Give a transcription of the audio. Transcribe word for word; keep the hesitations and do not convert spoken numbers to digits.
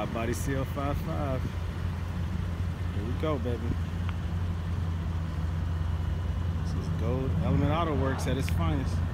Widebody C L fifty-five. Here we go, baby. This is gold element Autoworks at its finest.